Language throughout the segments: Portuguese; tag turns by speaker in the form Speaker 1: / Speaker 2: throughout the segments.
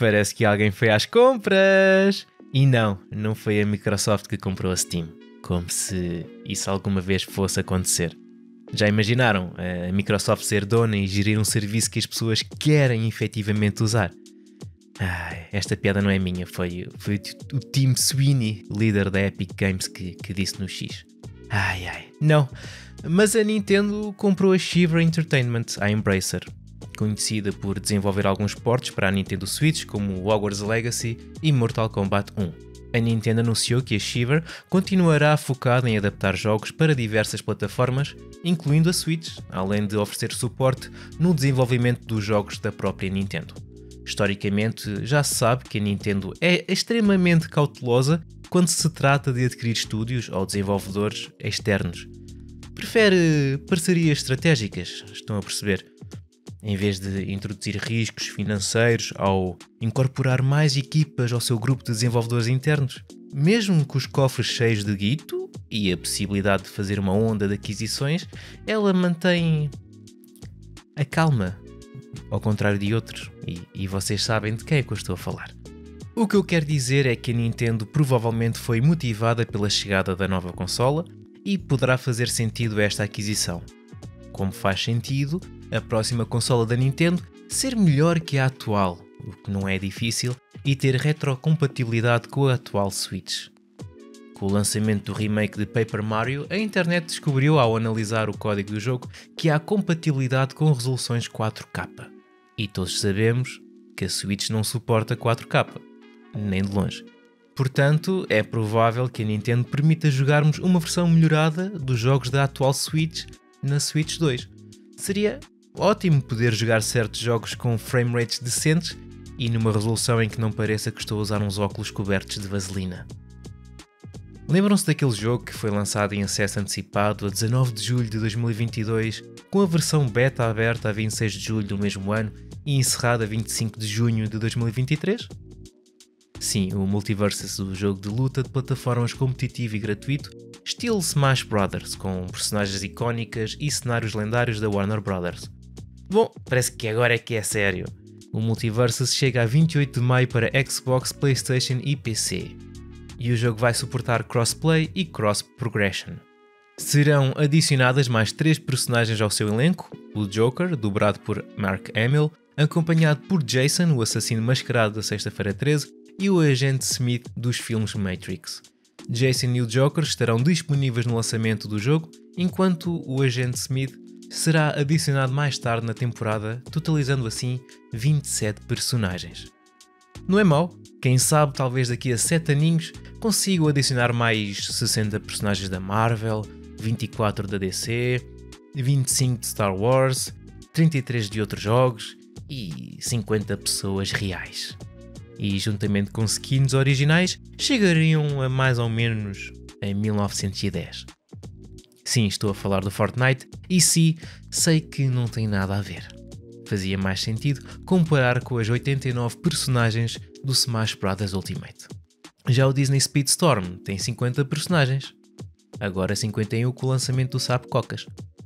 Speaker 1: Parece que alguém foi às compras! E não foi a Microsoft que comprou a Steam, como se isso alguma vez fosse acontecer. Já imaginaram a Microsoft ser dona e gerir um serviço que as pessoas querem efetivamente usar? Esta piada não é minha, foi o Tim Sweeney, líder da Epic Games, que disse no X. Não, mas a Nintendo comprou a Shiver Entertainment, a Embracer, conhecida por desenvolver alguns ports para a Nintendo Switch, como Hogwarts Legacy e Mortal Kombat 1. A Nintendo anunciou que a Shiver continuará focada em adaptar jogos para diversas plataformas, incluindo a Switch, além de oferecer suporte no desenvolvimento dos jogos da própria Nintendo. Historicamente, já se sabe que a Nintendo é extremamente cautelosa quando se trata de adquirir estúdios ou desenvolvedores externos. Prefere parcerias estratégicas, estão a perceber? Em vez de introduzir riscos financeiros ao incorporar mais equipas ao seu grupo de desenvolvedores internos. Mesmo com os cofres cheios de guito e a possibilidade de fazer uma onda de aquisições, ela mantém a calma, ao contrário de outros, e vocês sabem de quem é que eu estou a falar. O que eu quero dizer é que a Nintendo provavelmente foi motivada pela chegada da nova consola e poderá fazer sentido esta aquisição. Como faz sentido a próxima consola da Nintendo ser melhor que a atual, o que não é difícil, e ter retrocompatibilidade com a atual Switch. Com o lançamento do remake de Paper Mario, a internet descobriu ao analisar o código do jogo que há compatibilidade com resoluções 4K. E todos sabemos que a Switch não suporta 4K, nem de longe. Portanto, é provável que a Nintendo permita jogarmos uma versão melhorada dos jogos da atual Switch na Switch 2. Seria ótimo poder jogar certos jogos com frame rates decentes e numa resolução em que não pareça que estou a usar uns óculos cobertos de vaselina. Lembram-se daquele jogo que foi lançado em acesso antecipado a 19 de julho de 2022, com a versão beta aberta a 26 de julho do mesmo ano e encerrada a 25 de junho de 2023? Sim, o Multiversus, o jogo de luta de plataformas competitivo e gratuito, estilo Smash Bros, com personagens icónicas e cenários lendários da Warner Bros. Bom, parece que agora é que é sério. O Multiversus chega a 28 de maio para Xbox, PlayStation e PC. E o jogo vai suportar crossplay e cross-progression. Serão adicionadas mais 3 personagens ao seu elenco, o Joker, dobrado por Mark Hamill, acompanhado por Jason, o assassino mascarado da Sexta-feira 13, e o agente Smith dos filmes Matrix. Jason e o Joker estarão disponíveis no lançamento do jogo, enquanto o agente Smith será adicionado mais tarde na temporada, totalizando assim 27 personagens. Não é mau, quem sabe talvez daqui a 7 aninhos consigam adicionar mais 60 personagens da Marvel, 24 da DC, 25 de Star Wars, 33 de outros jogos e 50 pessoas reais. E juntamente com skins originais chegariam a mais ou menos em 1910. Sim, estou a falar do Fortnite e sim, sei que não tem nada a ver. Fazia mais sentido comparar com as 89 personagens do Smash Bros Ultimate. Já o Disney Speedstorm tem 50 personagens. Agora 51 com o lançamento do Sapo Cocas.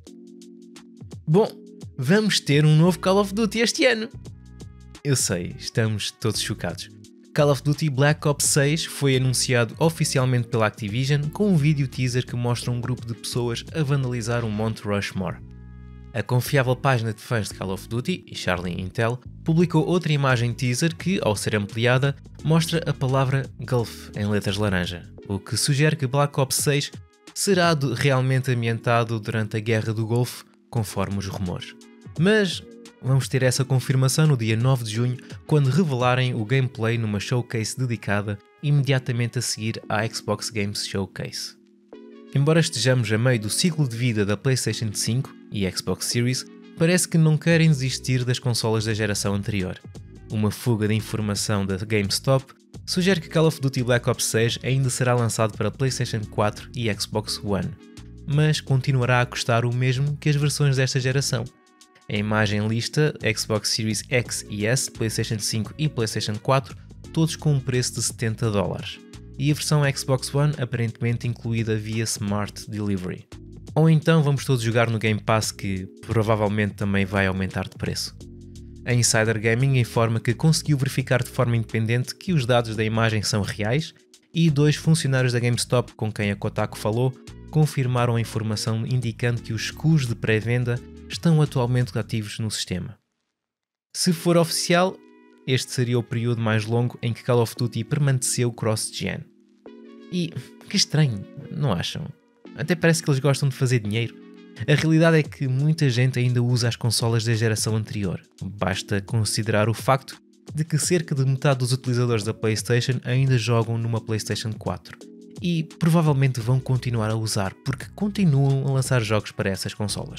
Speaker 1: Bom, vamos ter um novo Call of Duty este ano. Eu sei, estamos todos chocados. Call of Duty Black Ops 6 foi anunciado oficialmente pela Activision com um vídeo teaser que mostra um grupo de pessoas a vandalizar um Mount Rushmore. A confiável página de fãs de Call of Duty, e Charlie Intel, publicou outra imagem teaser que, ao ser ampliada, mostra a palavra Gulf em letras laranja, o que sugere que Black Ops 6 será realmente ambientado durante a Guerra do Golfo, conforme os rumores. Mas vamos ter essa confirmação no dia 9 de junho, quando revelarem o gameplay numa showcase dedicada imediatamente a seguir à Xbox Games Showcase. Embora estejamos a meio do ciclo de vida da PlayStation 5 e Xbox Series, parece que não querem desistir das consolas da geração anterior. Uma fuga de informação da GameStop sugere que Call of Duty Black Ops 6 ainda será lançado para PlayStation 4 e Xbox One, mas continuará a custar o mesmo que as versões desta geração. A imagem lista Xbox Series X e S, PlayStation 5 e PlayStation 4, todos com um preço de $70. E a versão Xbox One aparentemente incluída via Smart Delivery. Ou então vamos todos jogar no Game Pass, que provavelmente também vai aumentar de preço. A Insider Gaming informa que conseguiu verificar de forma independente que os dados da imagem são reais e 2 funcionários da GameStop com quem a Kotaku falou confirmaram a informação indicando que os escudos de pré-venda estão atualmente ativos no sistema. Se for oficial, este seria o período mais longo em que Call of Duty permaneceu cross-gen. E que estranho, não acham? Até parece que eles gostam de fazer dinheiro. A realidade é que muita gente ainda usa as consolas da geração anterior. Basta considerar o facto de que cerca de metade dos utilizadores da PlayStation ainda jogam numa PlayStation 4. E provavelmente vão continuar a usar porque continuam a lançar jogos para essas consolas.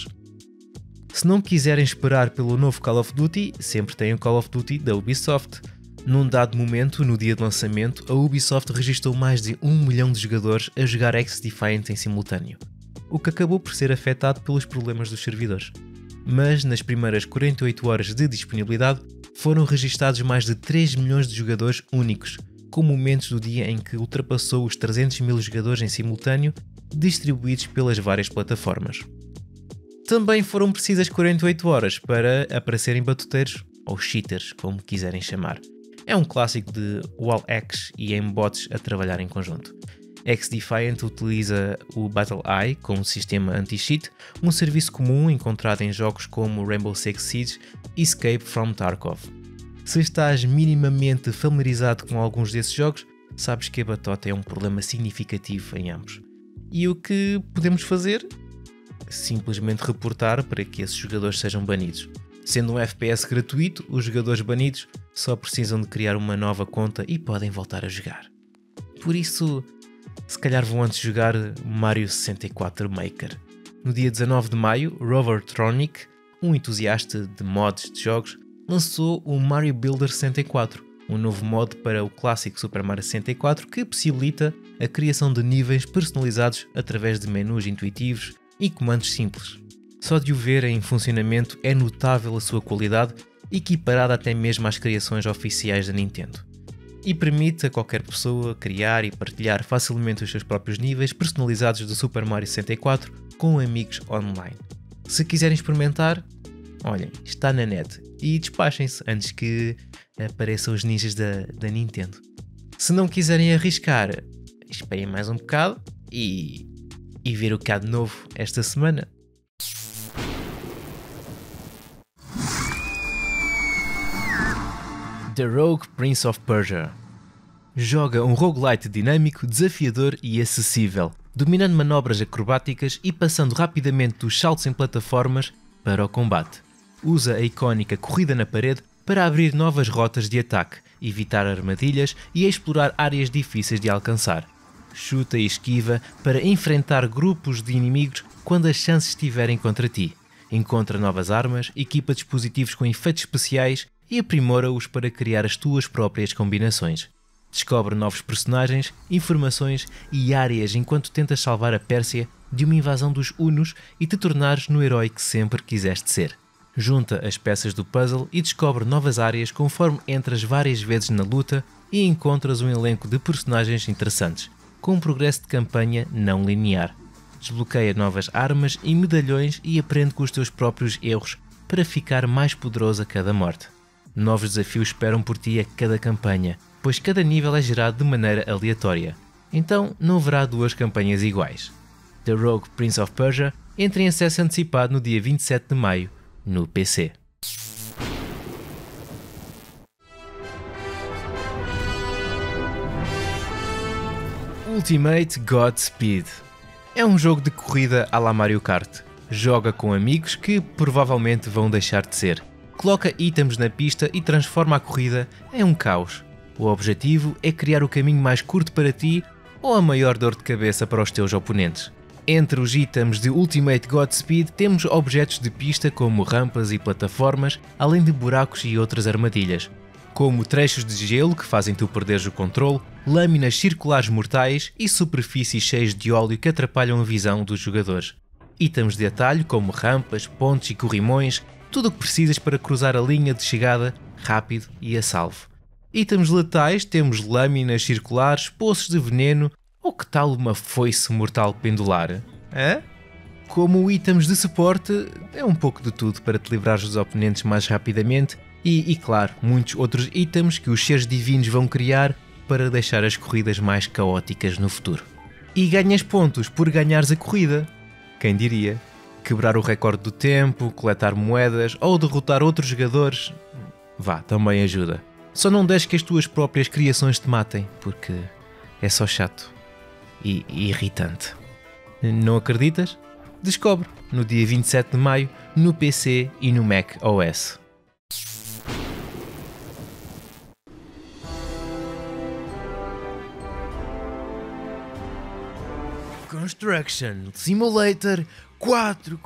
Speaker 1: Se não quiserem esperar pelo novo Call of Duty, sempre tem o Call of Duty da Ubisoft. Num dado momento, no dia de lançamento, a Ubisoft registrou mais de 1 milhão de jogadores a jogar X-Defiant em simultâneo, o que acabou por ser afetado pelos problemas dos servidores. Mas nas primeiras 48 horas de disponibilidade foram registados mais de 3 milhões de jogadores únicos, com momentos do dia em que ultrapassou os 300 mil jogadores em simultâneo, distribuídos pelas várias plataformas. Também foram precisas 48 horas para aparecerem batuteiros, ou cheaters, como quiserem chamar. É um clássico de wall-hacks e aimbots a trabalhar em conjunto. X-Defiant utiliza o Battle Eye como sistema anti-cheat, um serviço comum encontrado em jogos como Rainbow Six Siege e Escape from Tarkov. Se estás minimamente familiarizado com alguns desses jogos, sabes que a batota é um problema significativo em ambos. E o que podemos fazer? Simplesmente reportar para que esses jogadores sejam banidos. Sendo um FPS gratuito, os jogadores banidos só precisam de criar uma nova conta e podem voltar a jogar. Por isso, se calhar vão antes jogar Mario 64 Maker. No dia 19 de maio, Rovertronic, um entusiasta de mods de jogos, lançou o Mario Builder 64, um novo mod para o clássico Super Mario 64 que possibilita a criação de níveis personalizados através de menus intuitivos e comandos simples. Só de o ver em funcionamento é notável a sua qualidade, equiparada até mesmo às criações oficiais da Nintendo. E permite a qualquer pessoa criar e partilhar facilmente os seus próprios níveis personalizados do Super Mario 64 com amigos online. Se quiserem experimentar, olhem, está na net e despachem-se antes que apareçam os ninjas da Nintendo. Se não quiserem arriscar, esperem mais um bocado e ver o que há de novo esta semana. The Rogue Prince of Persia. Joga um roguelite dinâmico, desafiador e acessível, dominando manobras acrobáticas e passando rapidamente dos saltos em plataformas para o combate. Usa a icónica corrida na parede para abrir novas rotas de ataque, evitar armadilhas e explorar áreas difíceis de alcançar. Chuta e esquiva para enfrentar grupos de inimigos quando as chances estiverem contra ti. Encontra novas armas, equipa dispositivos com efeitos especiais e aprimora-os para criar as tuas próprias combinações. Descobre novos personagens, informações e áreas enquanto tentas salvar a Pérsia de uma invasão dos Hunos e te tornares no herói que sempre quiseste ser. Junta as peças do puzzle e descobre novas áreas conforme entras várias vezes na luta e encontras um elenco de personagens interessantes, com um progresso de campanha não linear. Desbloqueia novas armas e medalhões e aprende com os teus próprios erros para ficar mais poderoso a cada morte. Novos desafios esperam por ti a cada campanha, pois cada nível é gerado de maneira aleatória. Então não haverá duas campanhas iguais. The Rogue Prince of Persia entra em acesso antecipado no dia 27 de maio, no PC. Ultimate Godspeed. É um jogo de corrida à la Mario Kart. Joga com amigos que provavelmente vão deixar de ser. Coloca itens na pista e transforma a corrida em um caos. O objetivo é criar o caminho mais curto para ti ou a maior dor de cabeça para os teus oponentes. Entre os itens de Ultimate Godspeed temos objetos de pista como rampas e plataformas, além de buracos e outras armadilhas, como trechos de gelo que fazem tu perderes o controle, lâminas circulares mortais e superfícies cheias de óleo que atrapalham a visão dos jogadores. Itens de atalho como rampas, pontes e corrimões, tudo o que precisas para cruzar a linha de chegada rápido e a salvo. Itens letais temos lâminas circulares, poços de veneno ou que tal uma foice mortal pendular? Hã? Como itens de suporte, é um pouco de tudo para te livrares dos oponentes mais rapidamente E claro, muitos outros itens que os seres divinos vão criar para deixar as corridas mais caóticas no futuro. E ganhas pontos por ganhares a corrida. Quem diria? Quebrar o recorde do tempo, coletar moedas ou derrotar outros jogadores, vá, também ajuda. Só não deixes que as tuas próprias criações te matem, porque é só chato e irritante. Não acreditas? Descobre no dia 27 de maio no PC e no Mac OS. Construction Simulator 4.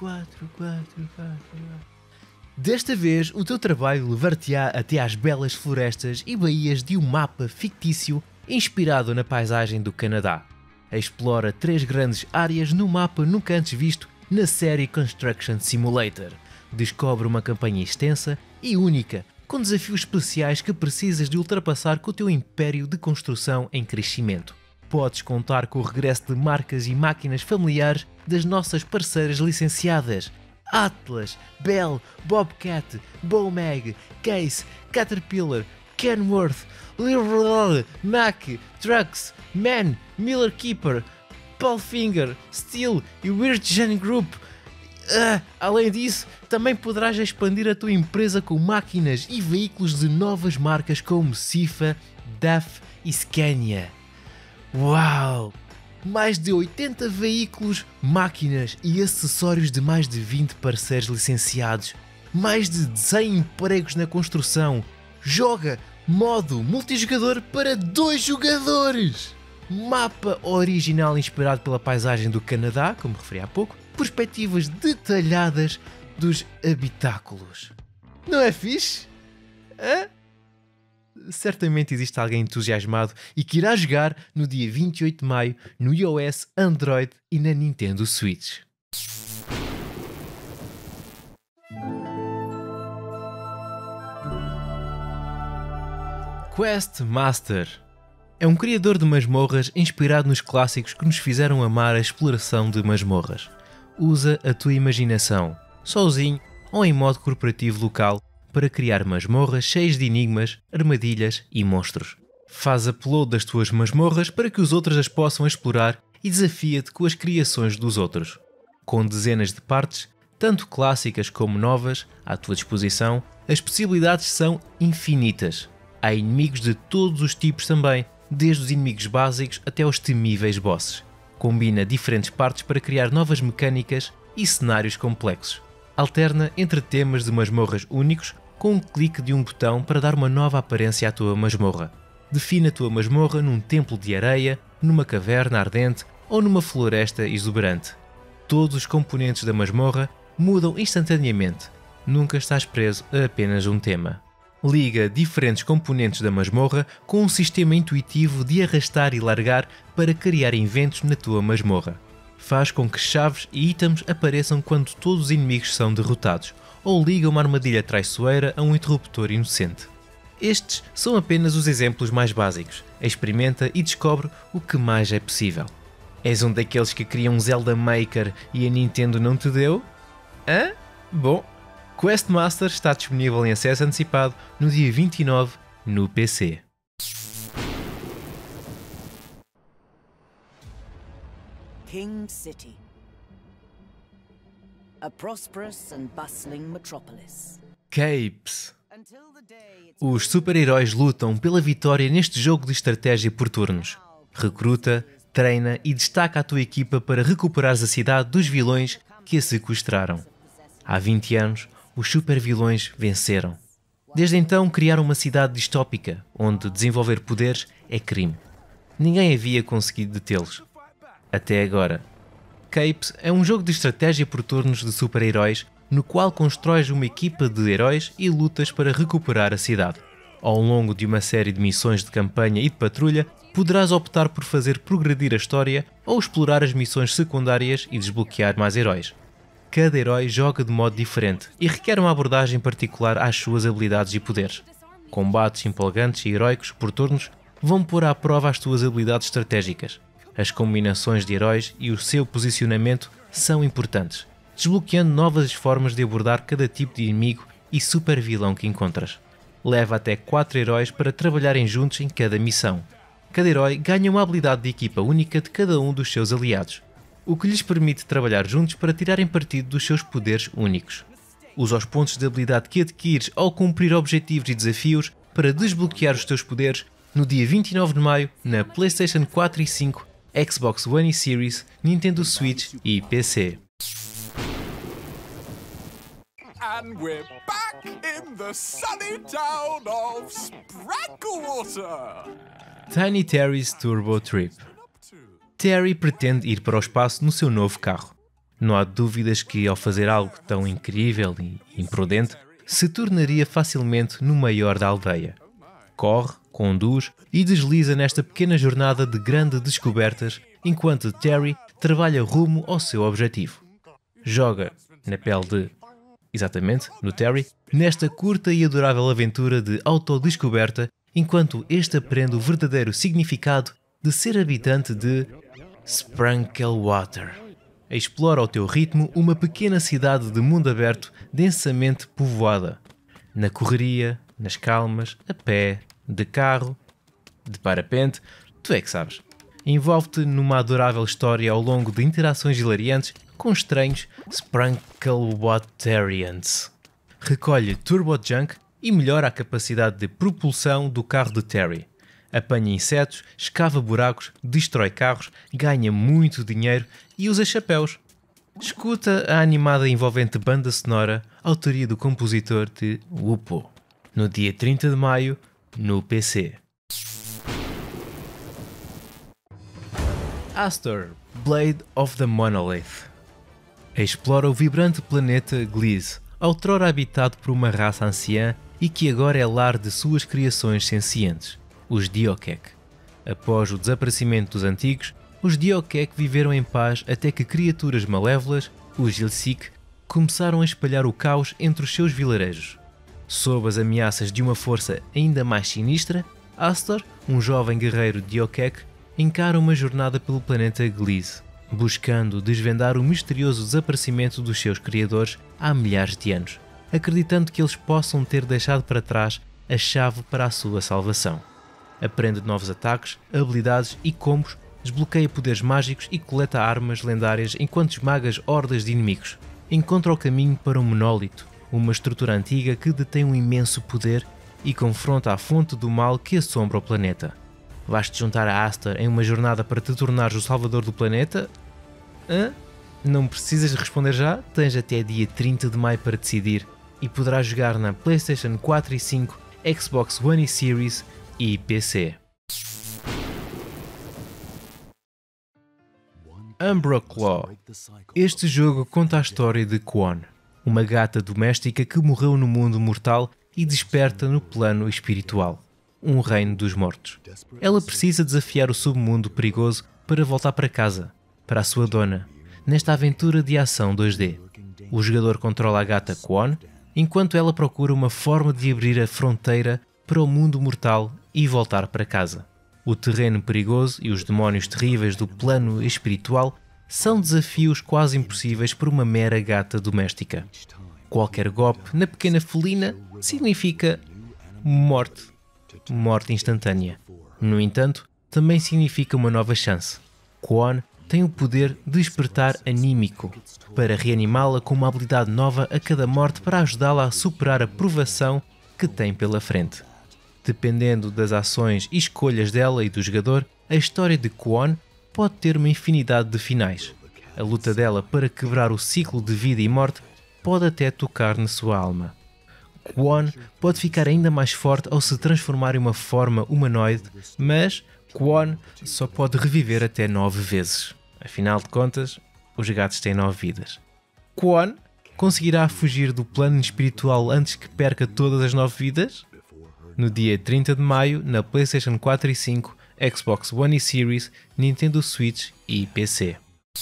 Speaker 1: Desta vez, o teu trabalho levar-te-á até às belas florestas e baías de um mapa fictício inspirado na paisagem do Canadá. Explora 3 grandes áreas no mapa nunca antes visto na série Construction Simulator. Descobre uma campanha extensa e única, com desafios especiais que precisas de ultrapassar com o teu império de construção em crescimento. Podes contar com o regresso de marcas e máquinas familiares das nossas parceiras licenciadas: Atlas, Bell, Bobcat, Bowmag, Case, Caterpillar, Kenworth, Leroy, Mack, Trucks, MAN, Miller Keeper, Palfinger, Steel e Wirtgen Group. Além disso, também poderás expandir a tua empresa com máquinas e veículos de novas marcas como Cifa, DAF e Scania. Uau! Mais de 80 veículos, máquinas e acessórios de mais de 20 parceiros licenciados. Mais de 100 empregos na construção. Joga modo multijogador para 2 jogadores. Mapa original inspirado pela paisagem do Canadá, como referi há pouco. Perspectivas detalhadas dos habitáculos. Não é fixe? Hã? Certamente existe alguém entusiasmado e que irá jogar no dia 28 de maio no iOS, Android e na Nintendo Switch. Quest Master é um criador de masmorras inspirado nos clássicos que nos fizeram amar a exploração de masmorras. Usa a tua imaginação, sozinho ou em modo corporativo local, para criar masmorras cheias de enigmas, armadilhas e monstros. Faz upload das tuas masmorras para que os outros as possam explorar e desafia-te com as criações dos outros. Com dezenas de partes, tanto clássicas como novas, à tua disposição, as possibilidades são infinitas. Há inimigos de todos os tipos também, desde os inimigos básicos até aos temíveis bosses. Combina diferentes partes para criar novas mecânicas e cenários complexos. Alterna entre temas de masmorras únicos com um clique de um botão para dar uma nova aparência à tua masmorra. Define a tua masmorra num templo de areia, numa caverna ardente ou numa floresta exuberante. Todos os componentes da masmorra mudam instantaneamente. Nunca estás preso a apenas um tema. Liga diferentes componentes da masmorra com um sistema intuitivo de arrastar e largar para criar eventos na tua masmorra. Faz com que chaves e itens apareçam quando todos os inimigos são derrotados, ou liga uma armadilha traiçoeira a um interruptor inocente. Estes são apenas os exemplos mais básicos. Experimenta e descobre o que mais é possível. És um daqueles que queria um Zelda Maker e a Nintendo não te deu? Hã? Bom, Quest Master está disponível em acesso antecipado no dia 29 no PC.
Speaker 2: King City, a prosperous and bustling metropolis.
Speaker 1: Capes. Os super-heróis lutam pela vitória neste jogo de estratégia por turnos. Recruta, treina e destaca a tua equipa para recuperares a cidade dos vilões que a sequestraram. Há 20 anos, os super-vilões venceram. Desde então criaram uma cidade distópica, onde desenvolver poderes é crime. Ninguém havia conseguido detê-los. Até agora. Capes é um jogo de estratégia por turnos de super-heróis no qual constróis uma equipa de heróis e lutas para recuperar a cidade. Ao longo de uma série de missões de campanha e de patrulha, poderás optar por fazer progredir a história ou explorar as missões secundárias e desbloquear mais heróis. Cada herói joga de modo diferente e requer uma abordagem particular às suas habilidades e poderes. Combates empolgantes e heróicos por turnos vão pôr à prova as tuas habilidades estratégicas. As combinações de heróis e o seu posicionamento são importantes, desbloqueando novas formas de abordar cada tipo de inimigo e super vilão que encontras. Leva até 4 heróis para trabalharem juntos em cada missão. Cada herói ganha uma habilidade de equipa única de cada um dos seus aliados, o que lhes permite trabalhar juntos para tirarem partido dos seus poderes únicos. Usa os pontos de habilidade que adquires ao cumprir objetivos e desafios para desbloquear os teus poderes no dia 29 de maio na PlayStation 4 e 5, Xbox One e Series, Nintendo Switch e PC.
Speaker 3: And we're back in the sunny town of Spranklewater!
Speaker 1: Tiny Terry's Turbo Trip. Terry pretende ir para o espaço no seu novo carro. Não há dúvidas que, ao fazer algo tão incrível e imprudente, se tornaria facilmente no maior da aldeia. Corre, conduz e desliza nesta pequena jornada de grandes descobertas, enquanto Terry trabalha rumo ao seu objetivo. Joga na pele de... exatamente, no Terry, nesta curta e adorável aventura de autodescoberta, enquanto este aprende o verdadeiro significado de ser habitante de Spranklewater. Explora ao teu ritmo uma pequena cidade de mundo aberto densamente povoada. Na correria, nas calmas, a pé, de carro, de parapente, tu é que sabes. Envolve-te numa adorável história ao longo de interações hilariantes com estranhos Spranklewaterians. Recolhe Turbo Junk e melhora a capacidade de propulsão do carro de Terry. Apanha insetos, escava buracos, destrói carros, ganha muito dinheiro e usa chapéus. Escuta a animada e envolvente banda sonora, autoria do compositor de Whoopo, no dia 30 de maio, no PC. Astor, Blade of the Monolith. Explora o vibrante planeta Gliese, outrora habitado por uma raça anciã e que agora é lar de suas criações sencientes, os Diokek. Após o desaparecimento dos antigos, os Diokek viveram em paz até que criaturas malévolas, os Ilsik, começaram a espalhar o caos entre os seus vilarejos. Sob as ameaças de uma força ainda mais sinistra, Astor, um jovem guerreiro Diokek, encara uma jornada pelo planeta Gliese, buscando desvendar o misterioso desaparecimento dos seus criadores há milhares de anos, acreditando que eles possam ter deixado para trás a chave para a sua salvação. Aprende novos ataques, habilidades e combos, desbloqueia poderes mágicos e coleta armas lendárias enquanto esmagas hordas de inimigos. Encontra o caminho para um monólito, uma estrutura antiga que detém um imenso poder e confronta a fonte do mal que assombra o planeta. Vais-te juntar a Astor em uma jornada para te tornares o salvador do planeta? Hã? Não precisas responder já? Tens até dia 30 de maio para decidir e poderás jogar na PlayStation 4 e 5, Xbox One e Series e PC. Umbra Claw. Este jogo conta a história de Kwon, uma gata doméstica que morreu no mundo mortal e desperta no plano espiritual, um reino dos mortos. Ela precisa desafiar o submundo perigoso para voltar para casa, para a sua dona, nesta aventura de ação 2D. O jogador controla a gata Kwon, enquanto ela procura uma forma de abrir a fronteira para o mundo mortal e voltar para casa. O terreno perigoso e os demónios terríveis do plano espiritual são desafios quase impossíveis para uma mera gata doméstica. Qualquer golpe na pequena felina significa morte. Morte instantânea. No entanto, também significa uma nova chance. Kwon tem o poder de despertar anímico, para reanimá-la com uma habilidade nova a cada morte para ajudá-la a superar a provação que tem pela frente. Dependendo das ações e escolhas dela e do jogador, a história de Kwon pode ter uma infinidade de finais. A luta dela para quebrar o ciclo de vida e morte pode até tocar na sua alma. Kwon pode ficar ainda mais forte ao se transformar em uma forma humanoide, mas Kwon só pode reviver até 9 vezes. Afinal de contas, os gatos têm 9 vidas. Kwon conseguirá fugir do plano espiritual antes que perca todas as 9 vidas? No dia 30 de maio, na PlayStation 4 e 5, Xbox One e Series, Nintendo Switch e PC.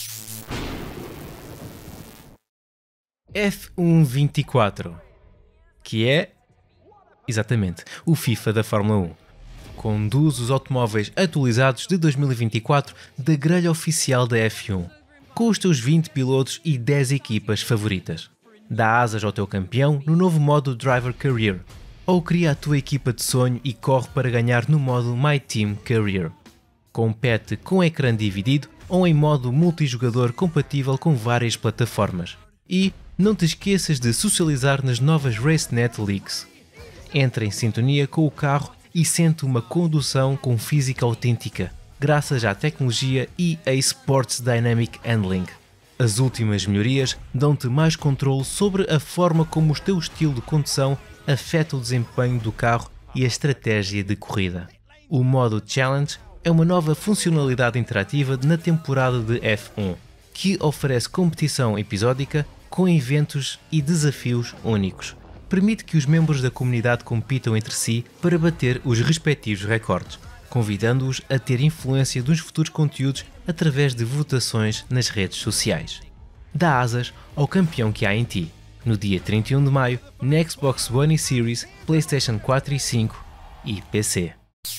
Speaker 1: F1 24, que é, exatamente, o FIFA da Fórmula 1. Conduz os automóveis atualizados de 2024 da grelha oficial da F1, com os teus 20 pilotos e 10 equipas favoritas. Dá asas ao teu campeão no novo modo Driver Career. Ou cria a tua equipa de sonho e corre para ganhar no modo My Team Career. Compete com ecrã dividido ou em modo multijogador compatível com várias plataformas. E não te esqueças de socializar nas novas RaceNet Leagues. Entra em sintonia com o carro e sente uma condução com física autêntica, graças à tecnologia EA Sports Dynamic Handling. As últimas melhorias dão-te mais controle sobre a forma como o teu estilo de condução afeta o desempenho do carro e a estratégia de corrida. O modo Challenge é uma nova funcionalidade interativa na temporada de F1, que oferece competição episódica com eventos e desafios únicos. Permite que os membros da comunidade compitam entre si para bater os respectivos recordes, convidando-os a ter influência dos futuros conteúdos através de votações nas redes sociais. Dá asas ao campeão que há em ti. No dia 31 de maio, na Xbox One e Series, PlayStation 4 e 5 e PC.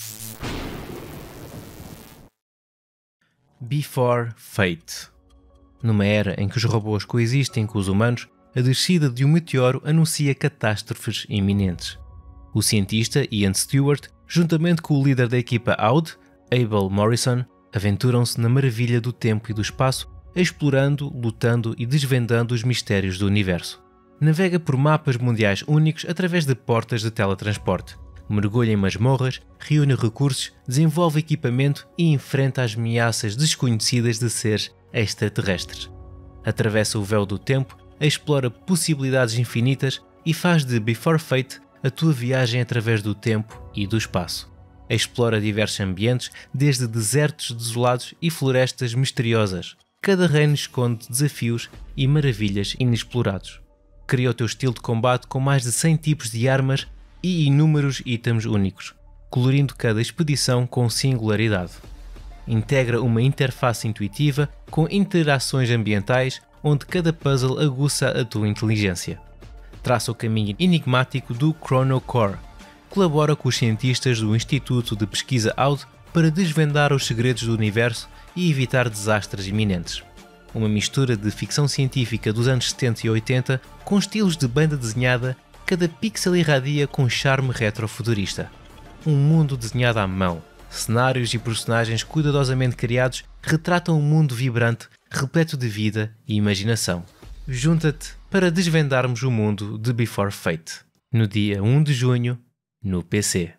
Speaker 1: Before Fate. Numa era em que os robôs coexistem com os humanos, a descida de um meteoro anuncia catástrofes iminentes. O cientista Ian Stewart, juntamente com o líder da equipa Aud, Abel Morrison, aventuram-se na maravilha do tempo e do espaço, explorando, lutando e desvendando os mistérios do universo. Navega por mapas mundiais únicos através de portas de teletransporte. Mergulha em masmorras, reúne recursos, desenvolve equipamento e enfrenta as ameaças desconhecidas de seres extraterrestres. Atravessa o véu do tempo, explora possibilidades infinitas e faz de Before Fate a tua viagem através do tempo e do espaço. Explora diversos ambientes, desde desertos desolados e florestas misteriosas. Cada reino esconde desafios e maravilhas inexplorados. Cria o teu estilo de combate com mais de 100 tipos de armas e inúmeros itens únicos, colorindo cada expedição com singularidade. Integra uma interface intuitiva com interações ambientais onde cada puzzle aguça a tua inteligência. Traça o caminho enigmático do Chrono Core. Colabora com os cientistas do Instituto de Pesquisa Aud para desvendar os segredos do universo e evitar desastres iminentes. Uma mistura de ficção científica dos anos 70 e 80 com estilos de banda desenhada, cada pixel irradia com charme retrofuturista. Um mundo desenhado à mão, cenários e personagens cuidadosamente criados retratam um mundo vibrante, repleto de vida e imaginação. Junta-te para desvendarmos o mundo de Before Fate, no dia 1 de junho, no PC.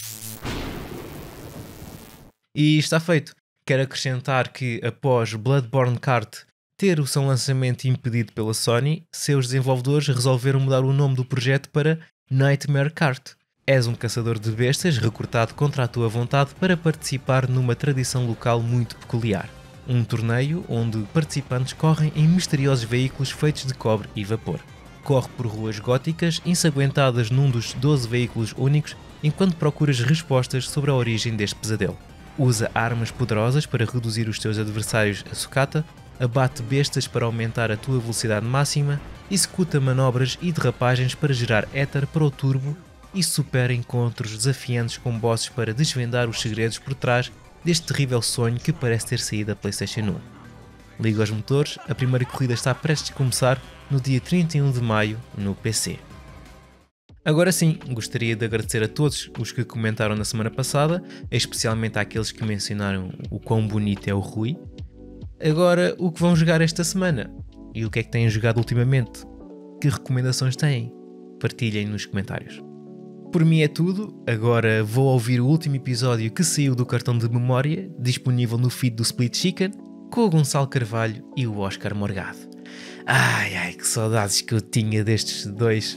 Speaker 1: E está feito. Quero acrescentar que, após Bloodborne Kart ter o seu lançamento impedido pela Sony, seus desenvolvedores resolveram mudar o nome do projeto para Nightmare Kart. És um caçador de bestas recrutado contra a tua vontade para participar numa tradição local muito peculiar. Um torneio onde participantes correm em misteriosos veículos feitos de cobre e vapor. Corre por ruas góticas ensanguentadas num dos 12 veículos únicos enquanto procuras respostas sobre a origem deste pesadelo. Usa armas poderosas para reduzir os teus adversários a sucata, abate bestas para aumentar a tua velocidade máxima, executa manobras e derrapagens para gerar éter para o turbo e supera encontros desafiantes com bosses para desvendar os segredos por trás deste terrível sonho que parece ter saído da PlayStation 1. Liga os motores, a primeira corrida está prestes a começar no dia 31 de maio no PC. Agora sim, gostaria de agradecer a todos os que comentaram na semana passada, especialmente àqueles que mencionaram o quão bonito é o Rui. Agora, o que vão jogar esta semana? E o que é que têm jogado ultimamente? Que recomendações têm? Partilhem nos comentários. Por mim é tudo, agora vou ouvir o último episódio que saiu do cartão de memória, disponível no feed do Split Chicken, com o Gonçalo Carvalho e o Oscar Morgado. Ai, que saudades que eu tinha destes dois.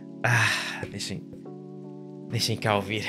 Speaker 1: Deixem cá ouvir.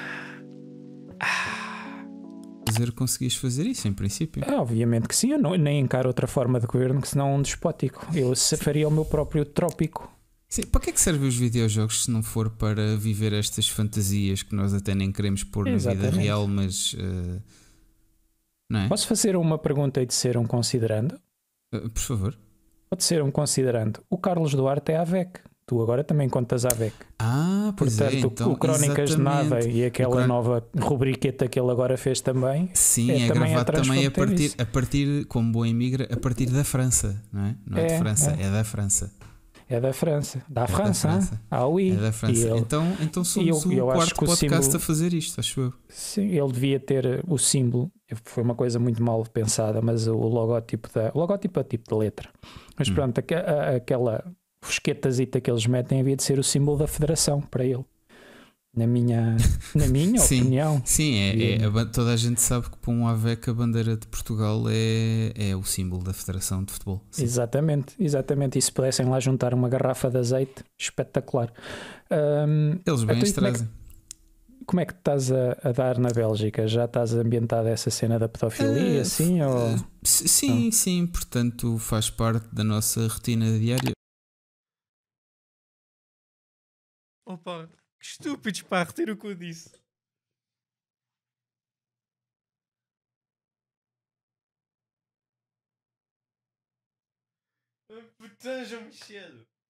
Speaker 4: Dizer que conseguiste fazer isso, em princípio.
Speaker 5: Obviamente que sim, eu nem encaro outra forma de governo que senão um despótico. Eu faria o meu próprio trópico.
Speaker 4: Sim, para que é que servem os videojogos se não for para viver estas fantasias que nós até nem queremos pôr na vida real, mas... não é?
Speaker 5: Posso fazer uma pergunta e de ser um considerando?
Speaker 4: Por favor.
Speaker 5: Pode ser um considerando. O Carlos Duarte é AVEC. Tu agora também contas AVEC.
Speaker 4: Pois
Speaker 5: portanto,
Speaker 4: é. Então,
Speaker 5: o Crónicas de Nada e aquela nova rubriqueta que ele agora fez também.
Speaker 4: Sim, é gravado também a partir, como boa imigra, a partir da França, não é? Não é de França, é da França.
Speaker 5: É da França. Da França,
Speaker 4: França.
Speaker 5: Ah, oui.
Speaker 4: É da França. Então somos
Speaker 5: eu
Speaker 4: o
Speaker 5: acho
Speaker 4: quarto
Speaker 5: que o
Speaker 4: podcast
Speaker 5: símbolo-
Speaker 4: a fazer isto, acho eu.
Speaker 5: Sim, ele devia ter o símbolo. Foi uma coisa muito mal pensada, mas o logótipo o logótipo é o tipo de letra. Mas pronto, aquela fosquetazita que eles metem havia de ser o símbolo da federação para ele. Na minha
Speaker 4: Sim.
Speaker 5: opinião.
Speaker 4: Sim, toda a gente sabe que para um AVEC a bandeira de Portugal é o símbolo da Federação de Futebol. Sim.
Speaker 5: Exatamente. E se pudessem lá juntar uma garrafa de azeite, espetacular.
Speaker 4: Eles bem
Speaker 5: então,
Speaker 4: as trazem.
Speaker 5: Como é que estás a dar na Bélgica? Já estás ambientado a essa cena da pedofilia, assim? Ou...
Speaker 4: Sim, portanto faz parte da nossa rotina diária.
Speaker 1: Opa, que estúpidos, pá, retiro o que eu disse. Putanjam-me cedo.